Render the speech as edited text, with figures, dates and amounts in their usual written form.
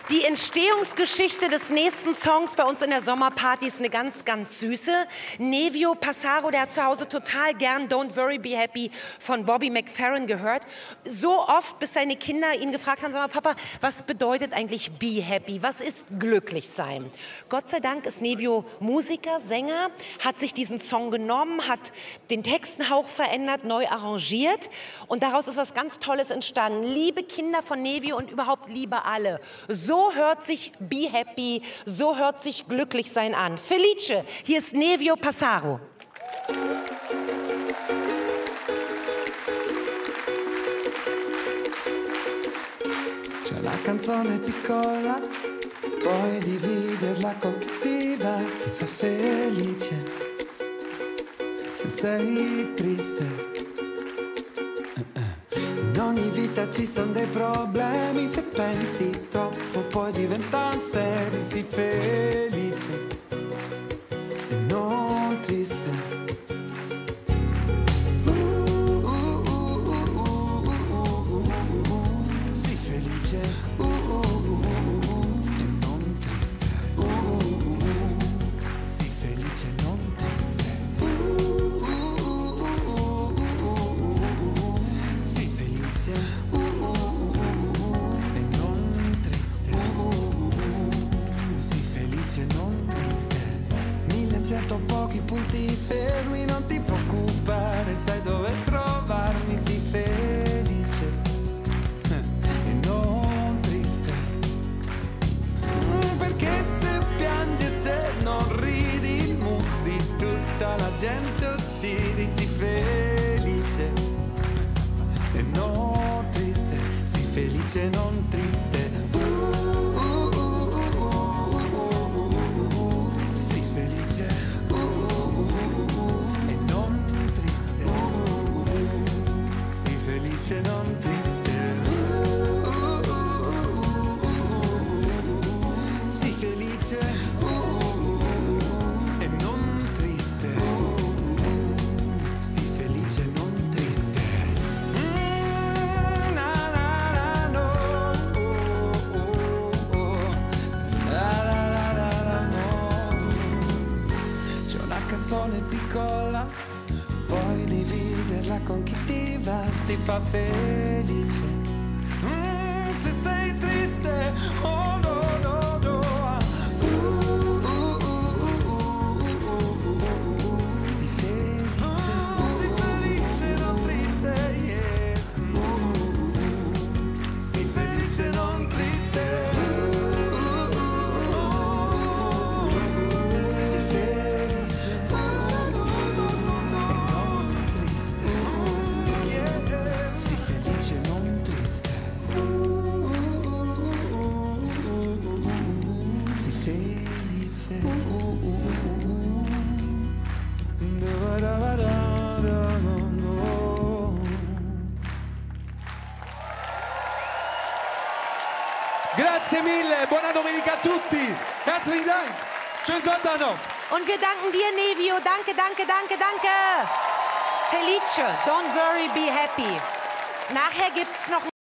Die Entstehungsgeschichte des nächsten Songs bei uns in der Sommerparty ist eine ganz, ganz süße. Nevio Passaro, der hat zu Hause total gern Don't Worry, Be Happy von Bobby McFerrin gehört. So oft, bis seine Kinder ihn gefragt haben, sag mal, Papa, was bedeutet eigentlich Be Happy? Was ist glücklich sein? Gott sei Dank ist Nevio Musiker, Sänger, hat sich diesen Song genommen, hat den Textenhauch verändert, neu arrangiert und daraus ist was ganz Tolles entstanden. Liebe Kinder von Nevio und überhaupt liebe alle. So hört sich Be Happy, so hört sich glücklich sein an. Felice, hier ist Nevio Passaro. C'è una canzone piccola, puoi dividerla con chi ti va, ti fa felice. Se sei triste, in ogni vita ci sono dei problemi, se pensi troppo poi diventare seri. Sii felice e non triste. Sii felice e non triste. Sii felice e non triste. Sii felice e non triste. Sii felice e non triste. 1100 pochi punti fermi, non ti preoccupare, sai dove trovarmi. Sii felice e non triste. Perché se piangi e se non ridi, il mood di tutta la gente uccidi. Sii felice e non triste. Sii felice e non triste. Sii felice e non triste. Sii felice e non triste. Sii felice e non triste. Sii felice e non triste. Na na na no. La la la la no. C'è una canzone piccola, puoi dividerla con chi ti va, ti fa felice. Se sei triste, oh no no no. Sii felice, sii felice, non triste, yeah. Sii felice, non triste. Sii felice e non triste, yeah. Sii felice e non triste. Sii felice. Grazie mille, buona domenica a tutti. Herzlichen Dank. Schönen Sonntag noch. Und wir danken dir, Nevio. Danke, danke, danke, danke. Felice, don't worry, be happy. Nachher gibt's noch